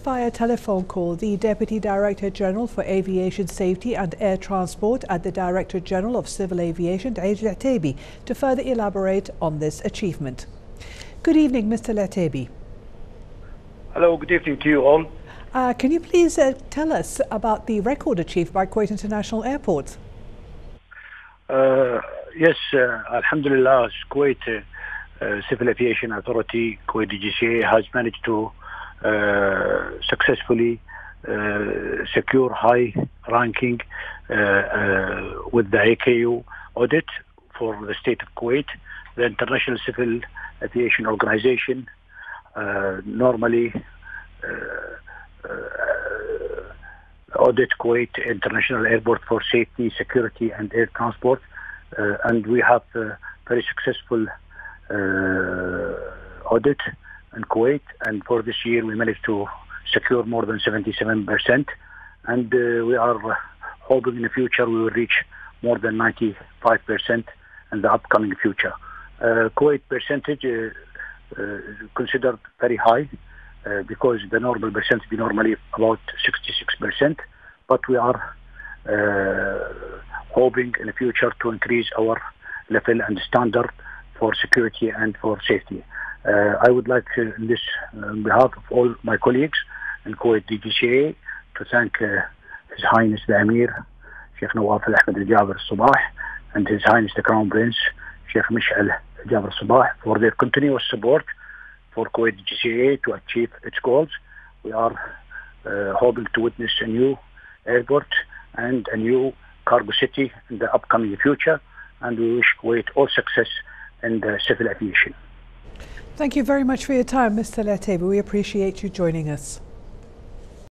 via telephone call the Deputy Director General for Aviation Safety and Air Transport at the Director General of Civil Aviation, Eid Al-Ataibi, to further elaborate on this achievement. Good evening, Mr. Al-Ataibi. Hello, good evening to you all. Can you please tell us about the record achieved by Kuwait International Airport? Yes, Alhamdulillah, Kuwait Civil Aviation Authority, Kuwait DGCA, has managed to successfully secure high ranking with the AKU audit for the state of Kuwait. The International Civil Aviation Organization normally audit Kuwait International Airport for safety, security and air transport, and we have very successful audit in Kuwait, and for this year we managed to secure more than 77%, and we are hoping in the future we will reach more than 95% in the upcoming future. Kuwait percentage considered very high because the normal percentage is normally about 66%, but we are hoping in the future to increase our level and standard for security and for safety. I would like to, on behalf of all my colleagues in Kuwait DGCA, to thank His Highness the Emir, Sheikh Nawaf Al-Ahmed Al-Jaber Al-Sabah, and His Highness the Crown Prince, Sheikh Mish'al Al-Jaber Al-Sabah, for their continuous support for Kuwait DGCA to achieve its goals. We are hoping to witness a new airport and a new cargo city in the upcoming future, and we wish Kuwait all success in the civil aviation. Thank you very much for your time, Mr. Al-Ataibi. We appreciate you joining us.